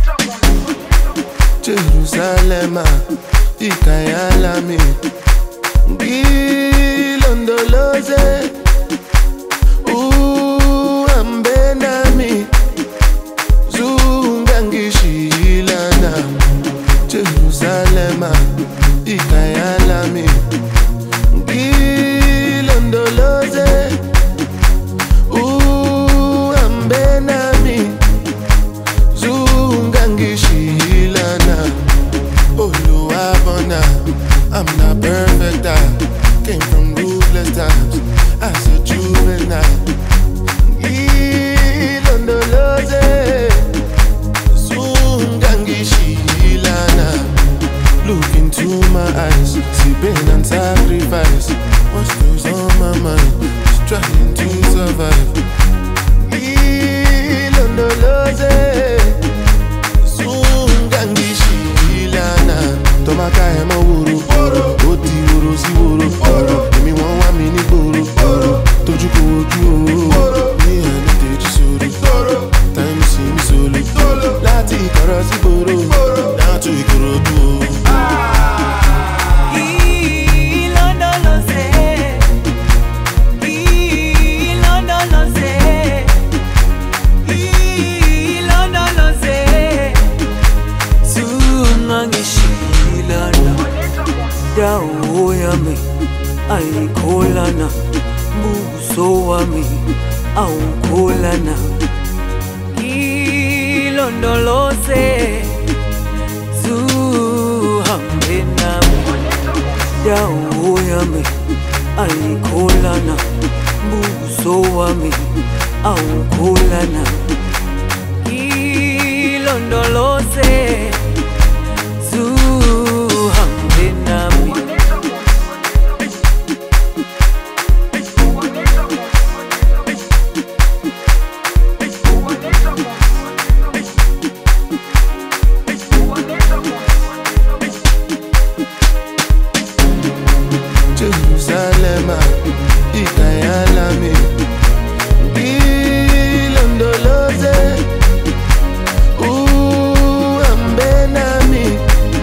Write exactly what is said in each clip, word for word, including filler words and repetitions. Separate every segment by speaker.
Speaker 1: Jerusalem, Ikayalami, Gilondoloze, Uambenami, Zungangishilana. Jerusalem, Ikayalami, Gilondoloze, Uambenami, Zungangishilana. I'm not perfect, I came from ruthless times as a juvenile. Ilondoloze, Zungangishilana. Look into my eyes, see pain and sacrifice. What's goes on my mind, just trying to survive. Ilondoloze, Zungangishilana. Tomaka ema wuru, oti wuru si wuru. Emi won wa mi ni gboro, toju ko oju o. Ni ani teji sori, time si mi solo. Lati ikoro si gboro, down to Ikorodu o.
Speaker 2: Ilondoloze, Ilondoloze, Ilondoloze, Zungangishilana. Dawo yami ayikholana, buso wami awukholana. Ilondoloze, zuhambe nami. Dawo yami ayikholana, buso wami awukholana. Ilondoloze, zuhambe nami.
Speaker 1: Jerusalem, Ikayalami, Ilondoloze, Uambenami,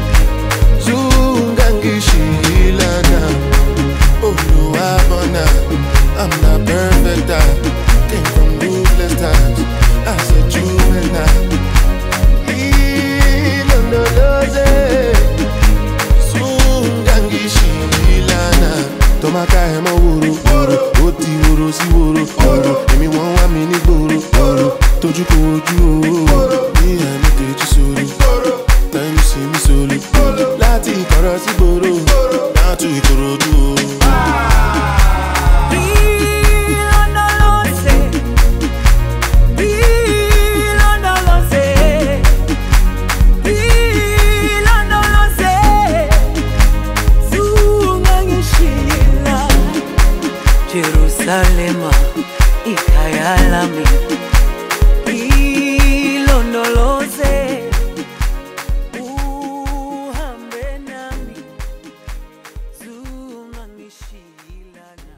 Speaker 1: Zungangishilana. Oluwabona, I'm not perfect, I came from ruthless times as a juvenile. Ilondoloze, Zungangishilana. Tomaka ema wuru, oti wuru si wuru. Emi won wa mi ni gboro, toju ko oju o. Ni ani teji sori, time si mi solo. Lati ikoro si gboro, down to Ikorodu o.
Speaker 2: Ilondoloze, Ilondoloze, Ilondoloze, Zungangishilana. Jerusalem, Ikayalami, Ilondoloze, uhambe nami, Zungangishilana.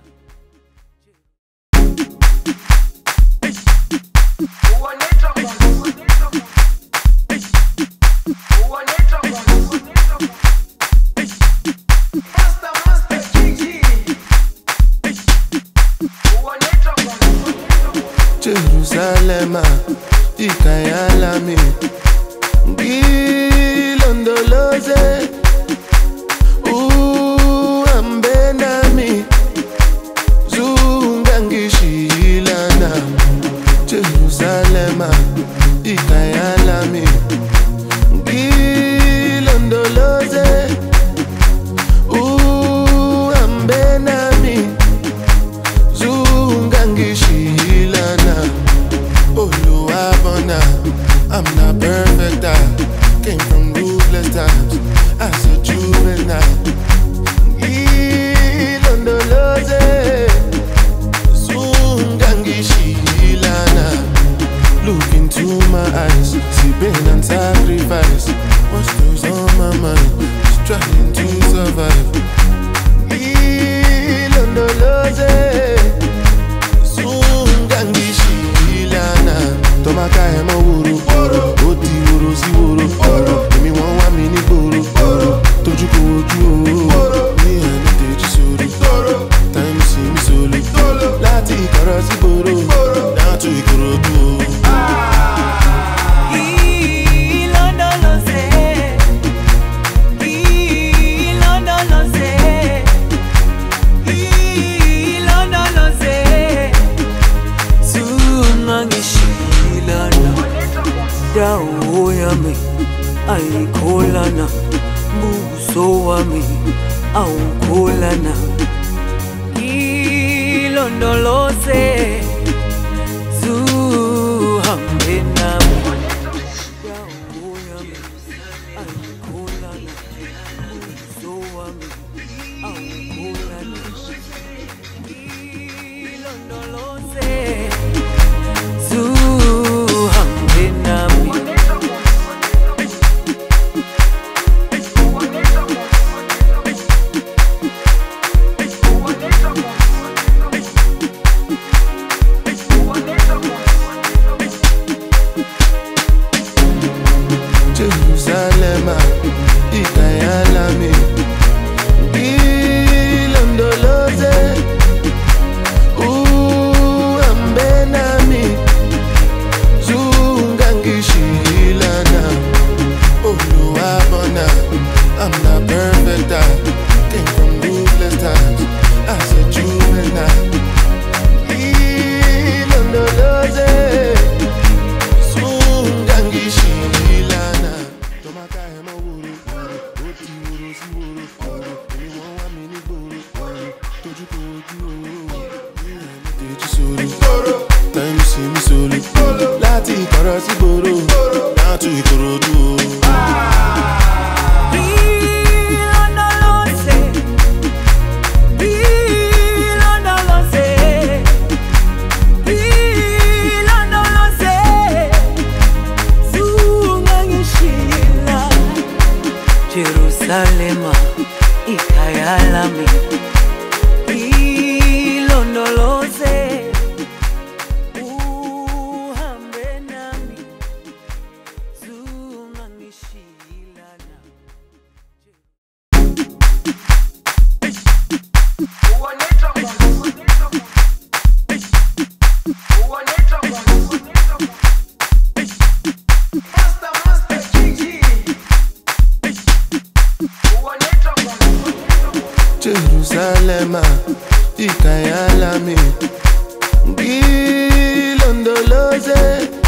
Speaker 1: Jerusalem, Ikayalami, Gilondoloze, Uambenami, Zungangishilana. Jerusalem, Ikayalami, Gilondoloze, Uambenami, Zungangishilana. Oluwabona, I'm not perfect, I came from ruthless times as a juvenile. Ilondoloze, Zungangishilana. Look into my eyes, see pain and sacrifice. What goes on my mind, just trying to survive. Ilondoloze, Zungangishilana. Tomaka ema wuru, oti wuru si
Speaker 2: yami ayikholana, buso wami awukholana. Ilondoloze zuhambe nami, indawo yami ayikholana, buso wami awukholana. Ilondoloze zuhambe nami.
Speaker 1: Jerusalem, ikayalami, ilondoloze, uhambe nami, zungangishilana, oluwabona. I'm not perfect, I came from ruthless times, as a juvenile. Ilondoloze, zungangishilana. Time you see me solo, láti Ìkọ̀rọ̀ sí gbòòrò, down to Ìkòròdú.
Speaker 2: Ilondoloze, ilondoloze, ilondoloze, zungangishilana. Jerusalema, ikayalami, ilondoloze, uhambe nami, zungangishilana.
Speaker 1: Jerusalem, ikayalami, ilondoloze,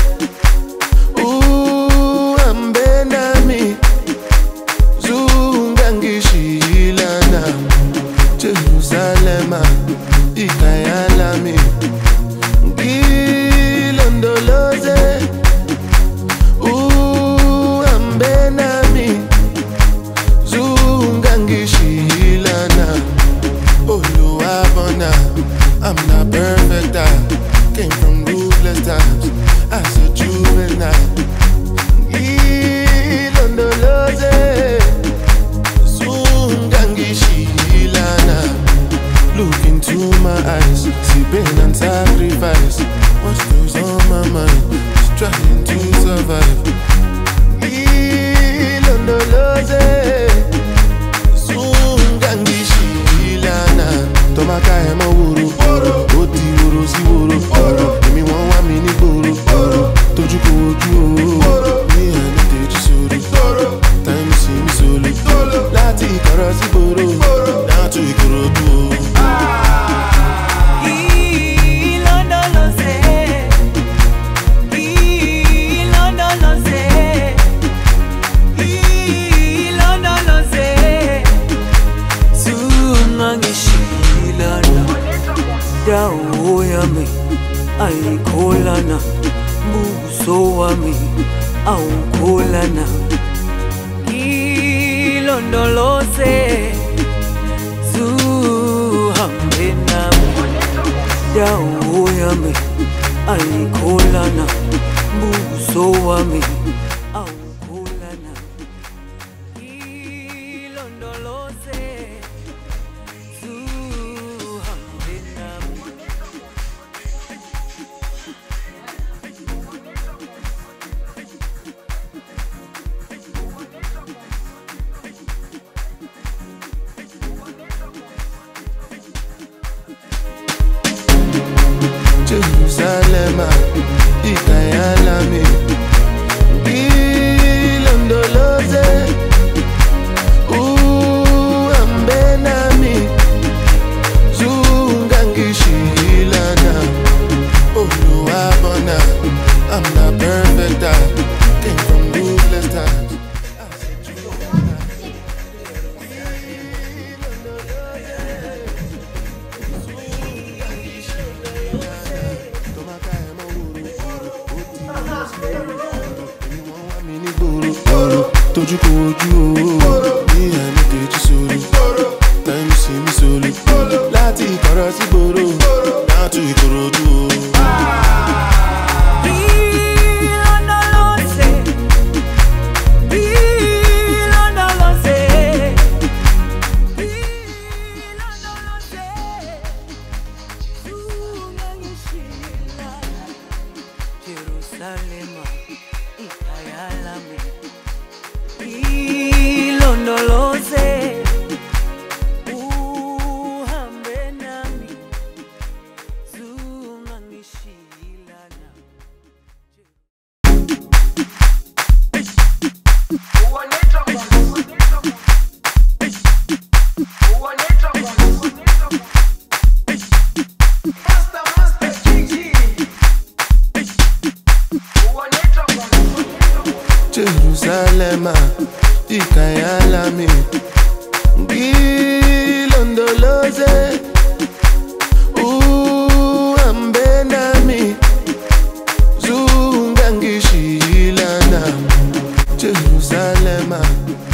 Speaker 1: uhambe nami, zungangishilana. Jerusalem, ikayalami, ilondoloze, uhambe nami, zungangishilana. Oluwabona, I'm not perfect, I came from ruthless times, as a juvenile. Ilondoloze, zungangishilana. Look into my eyes, see pain and sacrifice. What's goes on my mind, just trying to survive. Ilondoloze, zungangishilana. Tomaka emo wuru, oti wuru si wuru. Emi won wa mi ni gboro, toju ko oju o. Me and the teji soro, time you see me solo. Láti Ìkọ̀rọ̀ sí gbòòrò, down to Ìkòròdú.
Speaker 2: Ilondoloze, ilondoloze, ilondoloze, zungangishilana. Indawo yami ayikholana, buso wami awukholana. Ilondoloze, zuhambe nami, indawo yami ayikholana, buso wami awukholana. Ilondoloze, zuhambe nami.
Speaker 1: Jerusalem, ikayalami, ilondoloze, uhambe nami, zungangishilana. Oluwabona, I'm not perfect, I came from ruthless Toju ko oju o. Me and Teji solo. Time you see me solo. Láti Ìkọ̀rọ̀ sí gbòòrò. Down to Ìkòròdú o.
Speaker 2: Jerusalema, ikayalami, ilondoloze, uhambe nami, zungangishilana.
Speaker 1: Jerusalema, ikayalami, ilondoloze, uhambe nami, zungangishilana. Jerusalema.